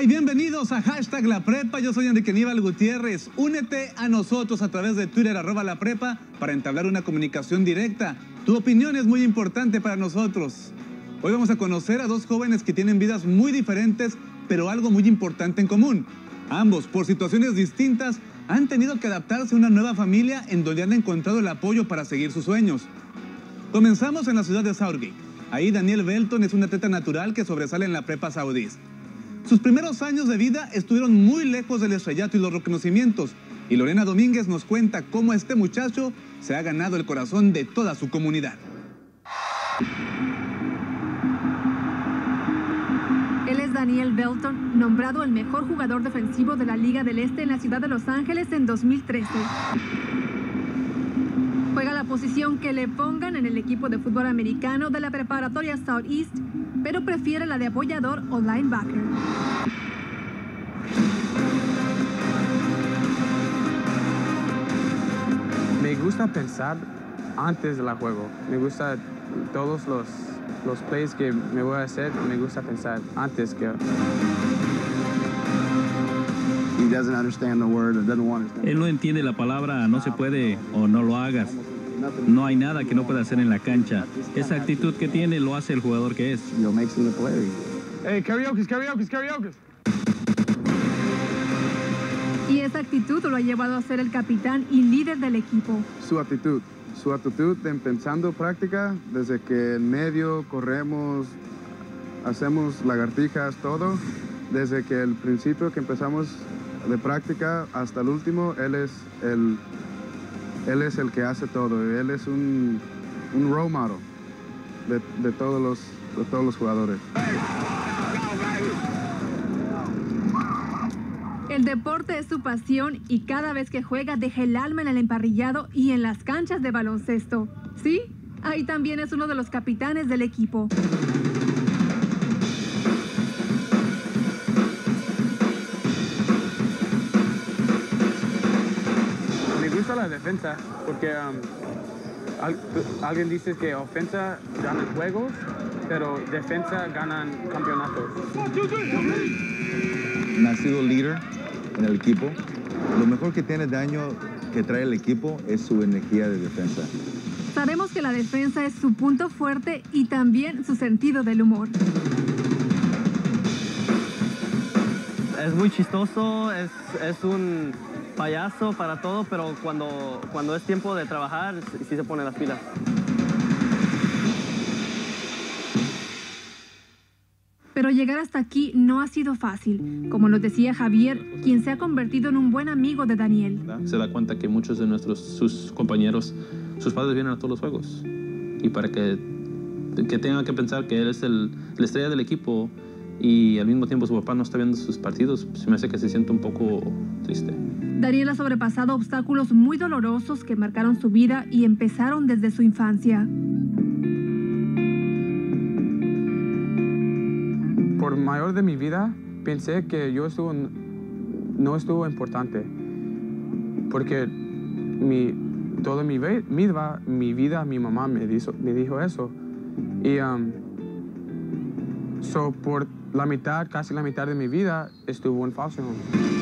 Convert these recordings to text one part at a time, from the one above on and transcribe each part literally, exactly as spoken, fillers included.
Hola y bienvenidos a Hashtag La Prepa. Yo soy Enrique Aníbal Gutiérrez. Únete a nosotros a través de Twitter, arroba La Prepa, para entablar una comunicación directa. Tu opinión es muy importante para nosotros. Hoy vamos a conocer a dos jóvenes que tienen vidas muy diferentes, pero algo muy importante en común. Ambos, por situaciones distintas, han tenido que adaptarse a una nueva familia en donde han encontrado el apoyo para seguir sus sueños. Comenzamos en la ciudad de Southgate. Ahí Daniel Belton es un atleta natural que sobresale en la prepa Saudí. Sus primeros años de vida estuvieron muy lejos del estrellato y los reconocimientos, y Lorena Domínguez nos cuenta cómo este muchacho se ha ganado el corazón de toda su comunidad. Él es Daniel Belton, nombrado el mejor jugador defensivo de la Liga del Este en la ciudad de Los Ángeles en dos mil trece. Juega la posición que le pongan en el equipo de fútbol americano de la preparatoria Southeast, pero prefiere la de apoyador o linebacker. Me gusta pensar antes del juego. Me gusta todos los, los plays que me voy a hacer, me gusta pensar antes que... Él no entiende la palabra no se puede o no lo hagas. No hay nada que no pueda hacer en la cancha. Esa actitud que tiene lo hace el jugador que es. Hey, karaoke, karaoke, karaoke. Y esa actitud lo ha llevado a ser el capitán y líder del equipo. Su actitud, su actitud en pensando práctica, desde que en medio corremos, hacemos lagartijas, todo, desde que el principio que empezamos de práctica hasta el último, él es el, él es el que hace todo. Él es un, un role model de, de, todos los, de todos los jugadores. El deporte es su pasión y cada vez que juega deja el alma en el emparrillado y en las canchas de baloncesto. ¿Sí? Ahí también es uno de los capitanes del equipo. La defensa, porque um, al, alguien dice que ofensa ganan juegos, pero defensa ganan campeonatos. Ha sido líder en el equipo. Lo mejor que tiene Daniel que trae el equipo es su energía de defensa. Sabemos que la defensa es su punto fuerte y también su sentido del humor. Es muy chistoso, es, es un payaso para todo, pero cuando, cuando es tiempo de trabajar, sí se pone las pilas. Pero llegar hasta aquí no ha sido fácil, como nos decía Javier, quien se ha convertido en un buen amigo de Daniel. Se da cuenta que muchos de nuestros sus compañeros, sus padres vienen a todos los juegos. Y para que, que tenga que pensar que él es el, la estrella del equipo y al mismo tiempo su papá no está viendo sus partidos, se me hace que se siente un poco triste. Daniel ha sobrepasado obstáculos muy dolorosos que marcaron su vida y empezaron desde su infancia. Por mayor de mi vida, pensé que yo estuvo, no estuvo importante, porque mi, toda mi, mi, mi vida, mi mamá me dijo, me dijo eso. Y um, so, por la mitad, casi la mitad de mi vida, estuvo en foster home.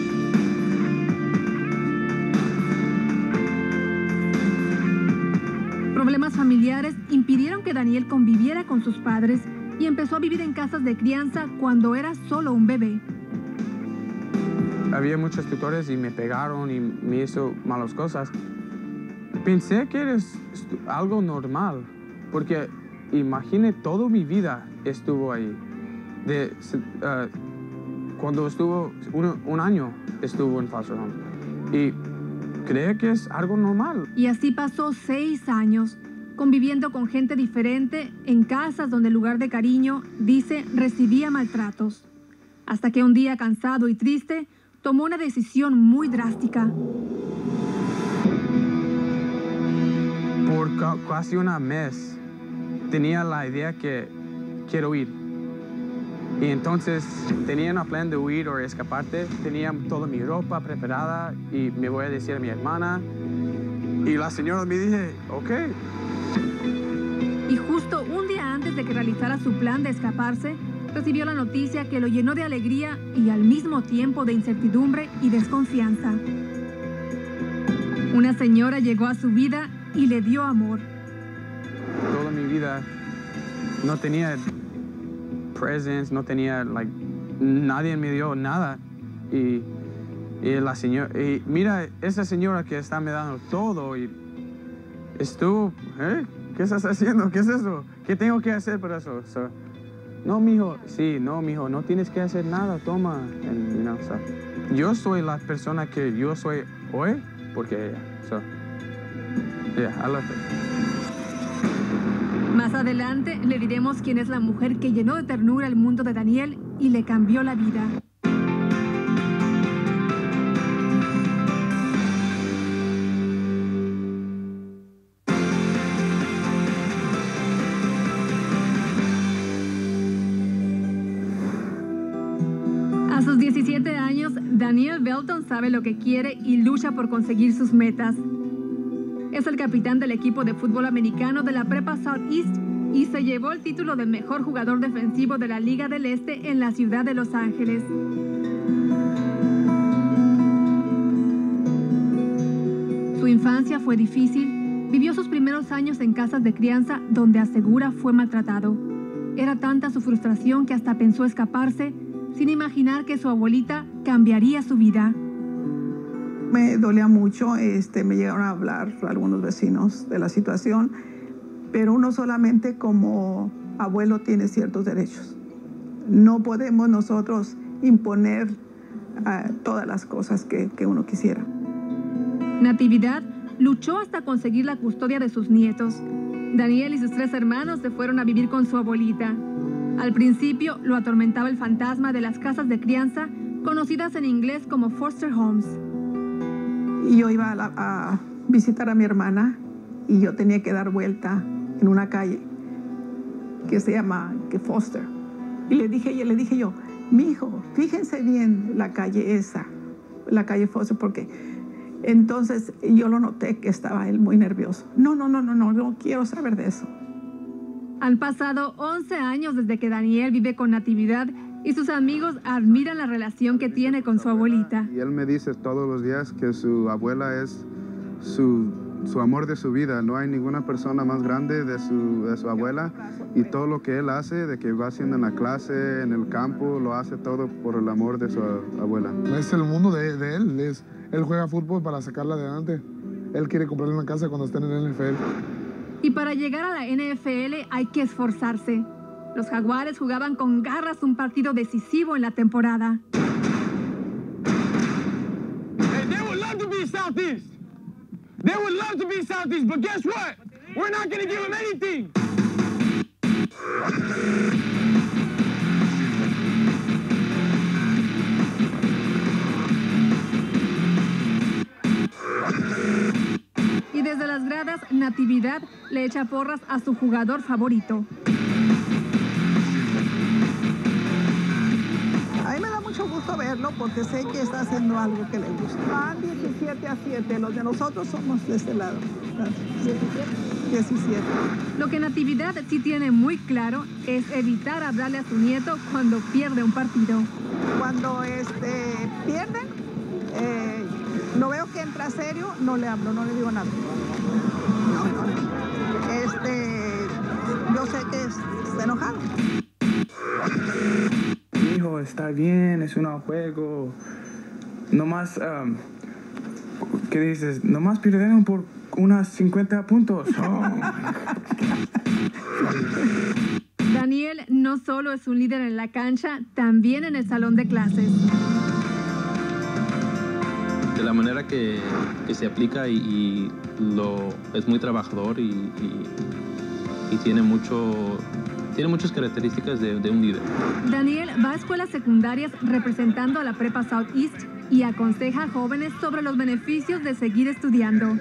Problemas familiares impidieron que Daniel conviviera con sus padres y empezó a vivir en casas de crianza cuando era solo un bebé. Había muchos tutores y me pegaron y me hizo malas cosas. Pensé que era algo normal, porque imaginé toda mi vida estuvo ahí. De, uh, cuando estuvo un, un año estuvo en foster home. Y creo que es algo normal. Y así pasó seis años, conviviendo con gente diferente en casas donde en lugar de cariño, dice, recibía maltratos. Hasta que un día, cansado y triste, tomó una decisión muy drástica. Por casi un mes tenía la idea que quiero huir. Y entonces tenía un plan de huir o escaparte. Tenía toda mi ropa preparada y me voy a decir a mi hermana. Y la señora me dije, ok. Y justo un día antes de que realizara su plan de escaparse, recibió la noticia que lo llenó de alegría y al mismo tiempo de incertidumbre y desconfianza. Una señora llegó a su vida y le dio amor. Toda mi vida no tenía presents, no tenía, like, nadie me dio nada. Y, y la señora, y mira, esa señora que está me dando todo y estuvo, ¿eh? ¿Qué estás haciendo? ¿Qué es eso? ¿Qué tengo que hacer por eso? So, no, mijo, sí, no, mijo, no tienes que hacer nada, toma. And, you know, so, yo soy la persona que yo soy hoy porque ella. So, yeah, I love it. Más adelante le diremos quién es la mujer que llenó de ternura el mundo de Daniel y le cambió la vida. A sus diecisiete años, Daniel Belton sabe lo que quiere y lucha por conseguir sus metas. Es el capitán del equipo de fútbol americano de la Prepa Southeast y se llevó el título de mejor jugador defensivo de la Liga del Este en la ciudad de Los Ángeles. Su infancia fue difícil. Vivió sus primeros años en casas de crianza donde asegura fue maltratado. Era tanta su frustración que hasta pensó escaparse sin imaginar que su abuelita cambiaría su vida. Me dolía mucho, este, me llegaron a hablar algunos vecinos de la situación, pero uno solamente como abuelo tiene ciertos derechos. No podemos nosotros imponer uh, todas las cosas que, que uno quisiera. Natividad luchó hasta conseguir la custodia de sus nietos. Daniel y sus tres hermanos se fueron a vivir con su abuelita. Al principio lo atormentaba el fantasma de las casas de crianza, conocidas en inglés como foster homes. Y yo iba a, la, a visitar a mi hermana y yo tenía que dar vuelta en una calle que se llama que Foster. Y le dije, y le dije yo, mi hijo, fíjense bien la calle esa, la calle Foster, porque entonces yo lo noté que estaba él muy nervioso. No, no, no, no, no, no quiero saber de eso. Han pasado once años desde que Daniel vive con Natividad y sus amigos admiran la relación que tiene con su abuelita. Y él me dice todos los días que su abuela es su, su amor de su vida. No hay ninguna persona más grande de su, de su abuela. Y todo lo que él hace, de que va haciendo en la clase, en el campo, lo hace todo por el amor de su abuela. Es el mundo de, de él. Es, él juega fútbol para sacarla adelante. Él quiere comprarle una casa cuando esté en el N F L. Y para llegar a la N F L hay que esforzarse. Los Jaguares jugaban con garras un partido decisivo en la temporada. Hey, they would love to be Southeast. They would love to be Southeast, but guess what? We're not going to give them anything. Y desde las gradas, Natividad le echa porras a su jugador favorito. A mí me da mucho gusto verlo porque sé que está haciendo algo que le gusta. Van diecisiete a siete, los de nosotros somos de este lado. diecisiete. Lo que Natividad sí tiene muy claro es evitar hablarle a su nieto cuando pierde un partido. Cuando este, pierden, eh, lo veo que entra serio, no le hablo, no le digo nada. No, no, no. Este, yo sé que está enojado. Hijo, está bien, es un juego. Nomás, um, ¿qué dices? Nomás perdieron por unas cincuenta puntos. Oh. Daniel no solo es un líder en la cancha, también en el salón de clases. De la manera que, que se aplica y, y lo, es muy trabajador y, y, y tiene mucho... Tiene muchas características de, de un líder. Daniel va a escuelas secundarias representando a la Prepa Southeast y aconseja a jóvenes sobre los beneficios de seguir estudiando.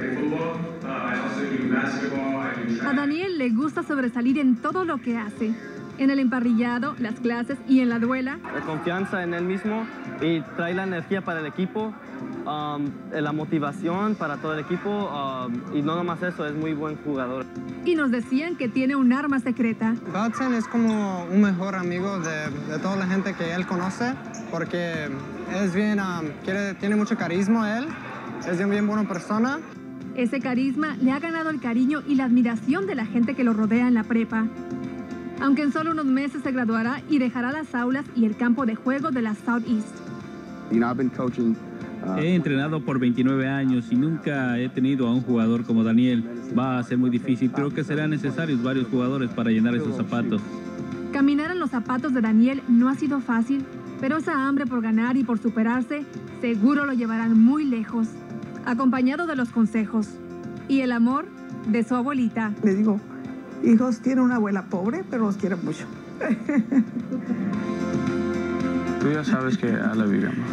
A Daniel le gusta sobresalir en todo lo que hace. En el emparrillado, las clases y en la duela. La confianza en él mismo y trae la energía para el equipo. um, la motivación para todo el equipo um, y no nomás eso, es muy buen jugador. Y nos decían que tiene un arma secreta. Dodson es como un mejor amigo de, de toda la gente que él conoce, porque es bien, um, quiere, tiene mucho carisma él, es bien, bien buena persona. Ese carisma le ha ganado el cariño y la admiración de la gente que lo rodea en la prepa. Aunque en solo unos meses se graduará y dejará las aulas y el campo de juego de la Southeast. He entrenado por veintinueve años y nunca he tenido a un jugador como Daniel. Va a ser muy difícil. Creo que serán necesarios varios jugadores para llenar esos zapatos. Caminar en los zapatos de Daniel no ha sido fácil, pero esa hambre por ganar y por superarse seguro lo llevarán muy lejos, acompañado de los consejos y el amor de su abuelita. Le digo, hijos, tiene una abuela pobre, pero los quiere mucho. Tú ya sabes que I love you, amor.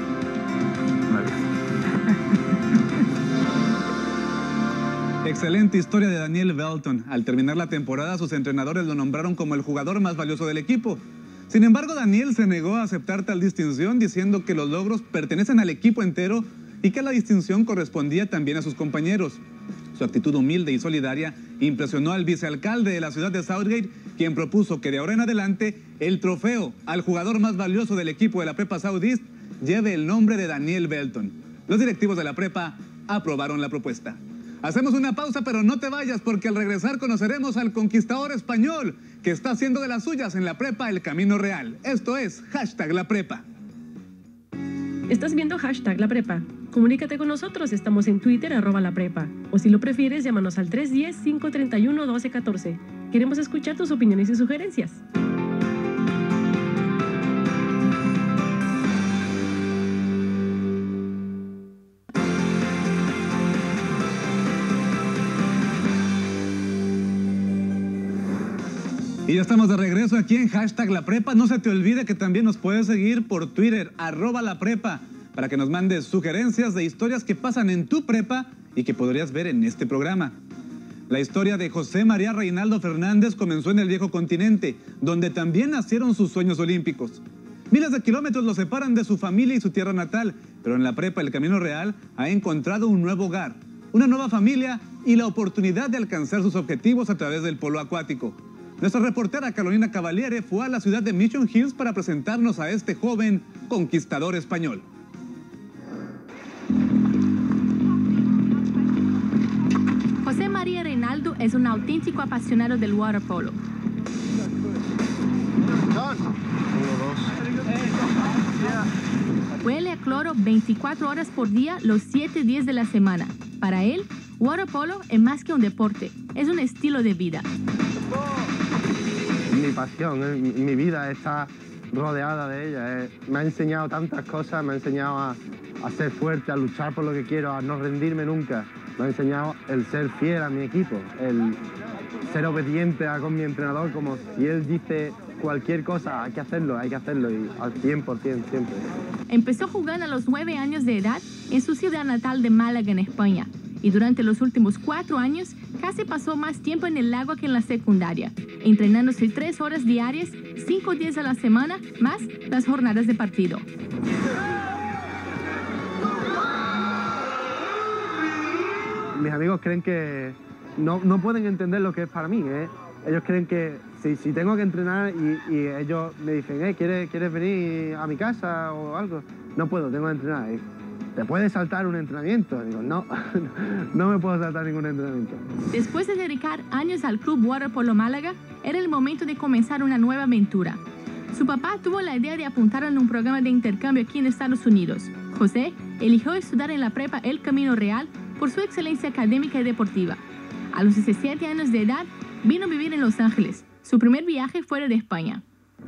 Excelente historia de Daniel Belton. Al terminar la temporada, sus entrenadores lo nombraron como el jugador más valioso del equipo. Sin embargo, Daniel se negó a aceptar tal distinción, diciendo que los logros pertenecen al equipo entero y que la distinción correspondía también a sus compañeros. Su actitud humilde y solidaria impresionó al vicealcalde de la ciudad de Southgate, quien propuso que de ahora en adelante el trofeo al jugador más valioso del equipo de la prepa Southeast lleve el nombre de Daniel Belton. Los directivos de la prepa aprobaron la propuesta. Hacemos una pausa, pero no te vayas, porque al regresar conoceremos al conquistador español que está haciendo de las suyas en la prepa El Camino Real. Esto es Hashtag La Prepa. Estás viendo Hashtag La Prepa. Comunícate con nosotros, estamos en Twitter, arroba La Prepa. O si lo prefieres, llámanos al tres uno cero, cinco tres uno, uno dos uno cuatro. Queremos escuchar tus opiniones y sugerencias. Y ya estamos de regreso aquí en Hashtag La Prepa. No se te olvide que también nos puedes seguir por Twitter, arroba La Prepa, para que nos mandes sugerencias de historias que pasan en tu prepa y que podrías ver en este programa. La historia de José María Reinaldo Fernández comenzó en el viejo continente, donde también nacieron sus sueños olímpicos. Miles de kilómetros lo separan de su familia y su tierra natal, pero en la prepa El Camino Real ha encontrado un nuevo hogar, una nueva familia y la oportunidad de alcanzar sus objetivos a través del polo acuático. Nuestra reportera Carolina Cavaliere fue a la ciudad de Mission Hills para presentarnos a este joven conquistador español. José María Reinaldo es un auténtico apasionado del waterpolo. Huele a cloro veinticuatro horas por día, los siete días de la semana. Para él, waterpolo es más que un deporte, es un estilo de vida. Mi pasión, eh, mi, mi vida está rodeada de ella. Eh. Me ha enseñado tantas cosas, me ha enseñado a, a ser fuerte, a luchar por lo que quiero, a no rendirme nunca. Me ha enseñado el ser fiel a mi equipo, el ser obediente a, con mi entrenador, como si él dice cualquier cosa, hay que hacerlo, hay que hacerlo, y al cien por ciento siempre. Empezó jugando a los nueve años de edad en su ciudad natal de Málaga, en España. Y durante los últimos cuatro años casi pasó más tiempo en el lago que en la secundaria, entrenándose tres horas diarias, cinco días a la semana, más las jornadas de partido. Mis amigos creen que no, no pueden entender lo que es para mí, ¿eh? Ellos creen que si, si tengo que entrenar y, y ellos me dicen, eh, ¿quieres, ¿quieres venir a mi casa o algo? No puedo, tengo que entrenar. ¿Te puedes saltar un entrenamiento? Digo, no, no me puedo saltar ningún entrenamiento. Después de dedicar años al Club Waterpolo Málaga, era el momento de comenzar una nueva aventura. Su papá tuvo la idea de apuntarlo en un programa de intercambio aquí en Estados Unidos. José eligió estudiar en la prepa El Camino Real por su excelencia académica y deportiva. A los diecisiete años de edad, vino a vivir en Los Ángeles, su primer viaje fuera de España.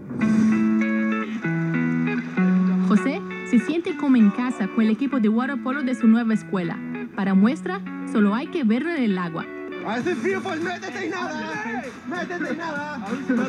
José se siente como en casa con el equipo de waterpolo de su nueva escuela. Para muestra, solo hay que verlo en el agua. ¡Hace frío, pues métete y nada! ¡Métete y nada!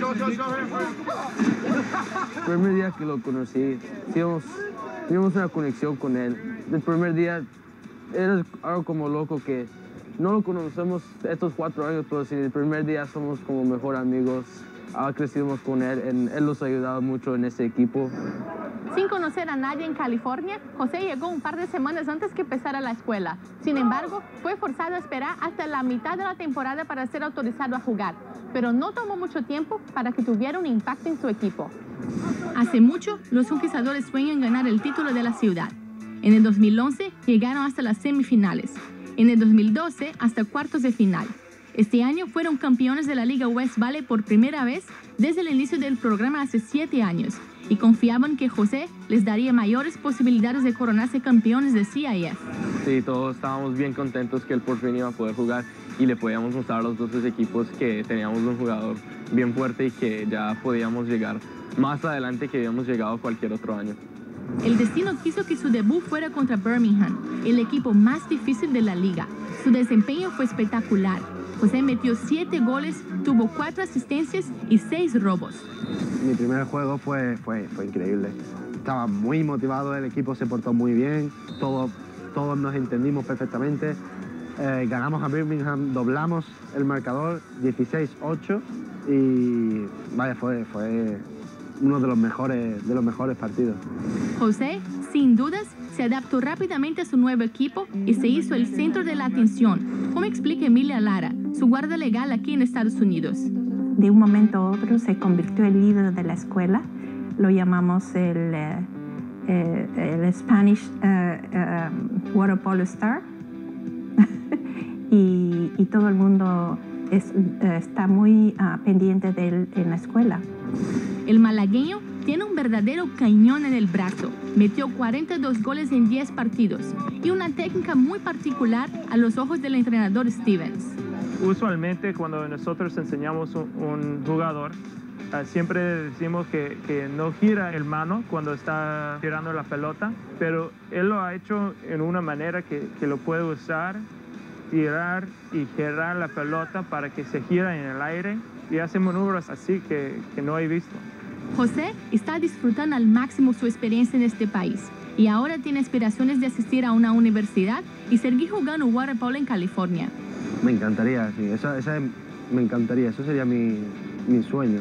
El primer día que lo conocí, teníamos, teníamos una conexión con él. El primer día era algo como loco que no lo conocemos estos cuatro años, pero sí, el primer día somos como mejor amigos. Ah, crecimos con él, en, él nos ha ayudado mucho en ese equipo. Sin conocer a nadie en California, José llegó un par de semanas antes que empezara la escuela. Sin embargo, fue forzado a esperar hasta la mitad de la temporada para ser autorizado a jugar, pero no tomó mucho tiempo para que tuviera un impacto en su equipo. Hace mucho, los conquistadores sueñan ganar el título de la ciudad. En el dos mil once llegaron hasta las semifinales. En el dos mil doce hasta cuartos de final. Este año fueron campeones de la Liga West Valley por primera vez desde el inicio del programa hace siete años y confiaban que José les daría mayores posibilidades de coronarse campeones de C I F. Sí, todos estábamos bien contentos que él por fin iba a poder jugar y le podíamos mostrar a los otros equipos que teníamos un jugador bien fuerte y que ya podíamos llegar más adelante que habíamos llegado cualquier otro año. El destino quiso que su debut fuera contra Birmingham, el equipo más difícil de la liga. Su desempeño fue espectacular. José metió siete goles, tuvo cuatro asistencias y seis robos. Mi primer juego fue, fue, fue increíble. Estaba muy motivado, el equipo se portó muy bien, todos, todos nos entendimos perfectamente. Eh, ganamos a Birmingham, doblamos el marcador dieciséis ocho y vaya, fue, fue uno de los mejores, de los mejores partidos. José, sin dudas, se adaptó rápidamente a su nuevo equipo y se hizo el centro de la atención, como explica Emilia Lara, su guarda legal aquí en Estados Unidos. De un momento a otro se convirtió el líder de la escuela, lo llamamos el, eh, eh, el Spanish eh, eh, Water Polo Star y, y todo el mundo es, eh, está muy uh, pendiente de él en la escuela. El malagueño tiene un verdadero cañón en el brazo. Metió cuarenta y dos goles en diez partidos y una técnica muy particular a los ojos del entrenador Stevens. Usualmente cuando nosotros enseñamos un, un jugador, uh, siempre decimos que, que no gira el mano cuando está tirando la pelota, pero él lo ha hecho en una manera que, que lo puede usar, tirar y girar la pelota para que se gira en el aire y hace maniobras así que, que no he visto. José está disfrutando al máximo su experiencia en este país y ahora tiene aspiraciones de asistir a una universidad y seguir jugando waterpolo en California. Me encantaría, sí, esa, esa, me encantaría, eso sería mi, mi sueño.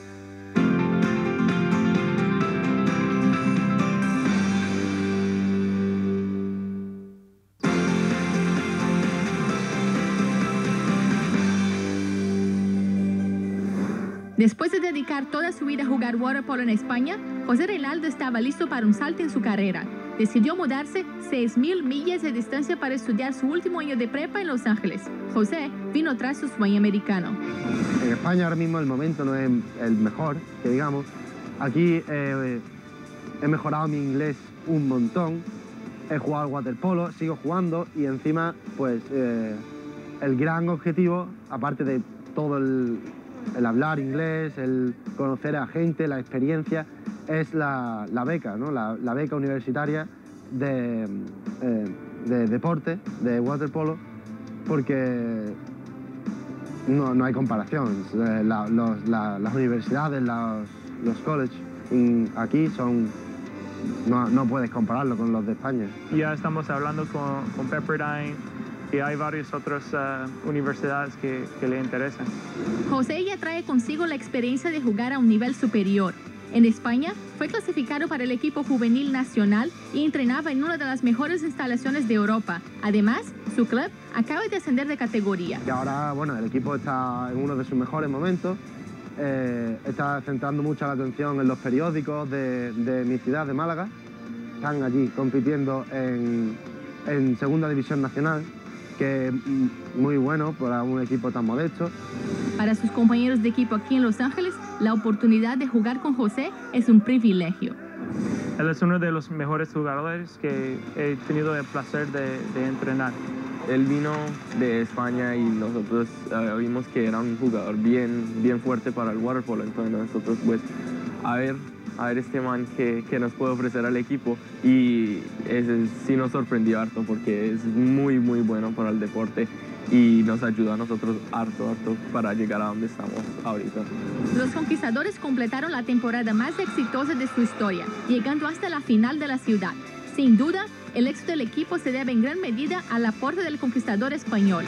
Después de dedicar toda su vida a jugar waterpolo en España, José Reinaldo estaba listo para un salto en su carrera. Decidió mudarse seis mil millas de distancia para estudiar su último año de prepa en Los Ángeles. José vino tras su sueño americano. En España ahora mismo el momento no es el mejor, que digamos. Aquí eh, he mejorado mi inglés un montón, he jugado al waterpolo, sigo jugando y encima pues eh, el gran objetivo, aparte de todo el... el hablar inglés, el conocer a gente, la experiencia, es la, la beca, ¿no? la, la beca universitaria de, eh, de deporte, de waterpolo, porque no, no hay comparación. La, los, la, las universidades, la, los colleges aquí son... No, no puedes compararlo con los de España. Ya estamos hablando con, con Pepperdine, y hay varias otras uh, universidades que, que le interesan. José ya trae consigo la experiencia de jugar a un nivel superior. En España fue clasificado para el equipo juvenil nacional y entrenaba en una de las mejores instalaciones de Europa. Además, su club acaba de ascender de categoría. Y ahora, bueno, el equipo está en uno de sus mejores momentos. Eh, está centrando mucha la atención en los periódicos de, de mi ciudad, de Málaga. Están allí compitiendo en, en Segunda División Nacional, que es muy bueno para un equipo tan modesto. Para sus compañeros de equipo aquí en Los Ángeles, la oportunidad de jugar con José es un privilegio. Él es uno de los mejores jugadores que he tenido el placer de, de entrenar. Él vino de España y nosotros uh, vimos que era un jugador bien, bien fuerte para el waterpolo, entonces nosotros pues a ver, a ver este man que, que nos puede ofrecer al equipo y ese sí nos sorprendió harto porque es muy muy bueno para el deporte y nos ayuda a nosotros harto, harto para llegar a donde estamos ahorita. Los conquistadores completaron la temporada más exitosa de su historia, llegando hasta la final de la ciudad. Sin duda, el éxito del equipo se debe en gran medida al aporte del conquistador español.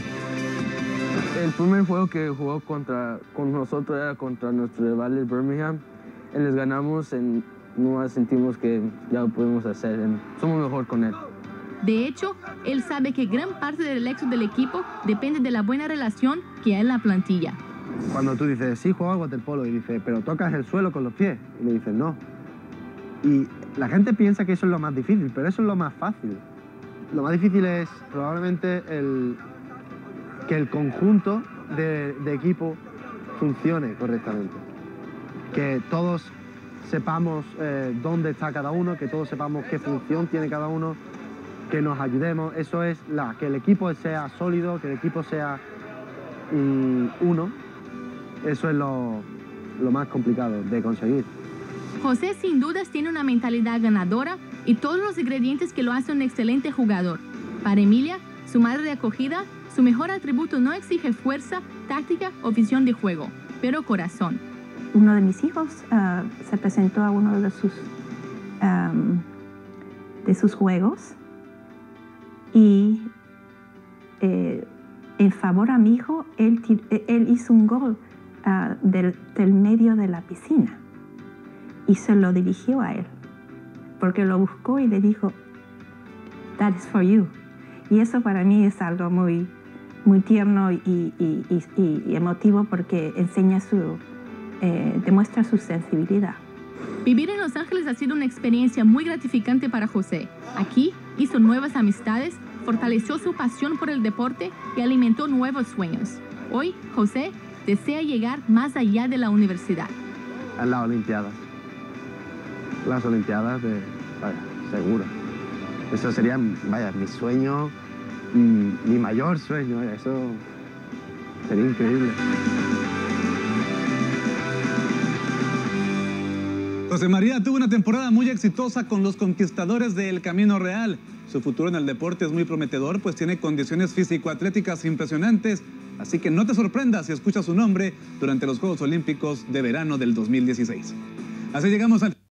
El primer juego que jugó contra, con nosotros era contra nuestro rival el Birmingham. Les ganamos en nomás sentimos que ya lo podemos hacer, somos mejor con él. De hecho, él sabe que gran parte del éxito del equipo depende de la buena relación que hay en la plantilla. Cuando tú dices, sí, juego al waterpolo, y dices, pero tocas el suelo con los pies, y le dices, no. Y la gente piensa que eso es lo más difícil, pero eso es lo más fácil. Lo más difícil es probablemente el, que el conjunto de, de equipo funcione correctamente. Que todos sepamos eh, dónde está cada uno, que todos sepamos qué función tiene cada uno, que nos ayudemos. Eso es la, que el equipo sea sólido, que el equipo sea mm, uno. Eso es lo, lo más complicado de conseguir. José sin dudas tiene una mentalidad ganadora y todos los ingredientes que lo hacen un excelente jugador. Para Emilia, su madre de acogida, su mejor atributo no exige fuerza, táctica o visión de juego, pero corazón. Uno de mis hijos uh, se presentó a uno de sus, um, de sus juegos y eh, en favor a mi hijo, él, él hizo un gol uh, del, del medio de la piscina y se lo dirigió a él, porque lo buscó y le dijo, that is for you. Y eso para mí es algo muy, muy tierno y, y, y, y emotivo porque enseña su, eh, demuestra su sensibilidad. Vivir en Los Ángeles ha sido una experiencia muy gratificante para José. Aquí hizo nuevas amistades, fortaleció su pasión por el deporte y alimentó nuevos sueños. Hoy, José desea llegar más allá de la universidad. A las Olimpiadas. Las Olimpiadas de... Vaya, seguro. Eso sería, vaya, mi sueño, mi mayor sueño. Vaya, eso sería increíble. José María tuvo una temporada muy exitosa con los Conquistadores del Camino Real. Su futuro en el deporte es muy prometedor, pues tiene condiciones físico-atléticas impresionantes. Así que no te sorprendas si escuchas su nombre durante los Juegos Olímpicos de verano del dos mil dieciséis. Así llegamos al...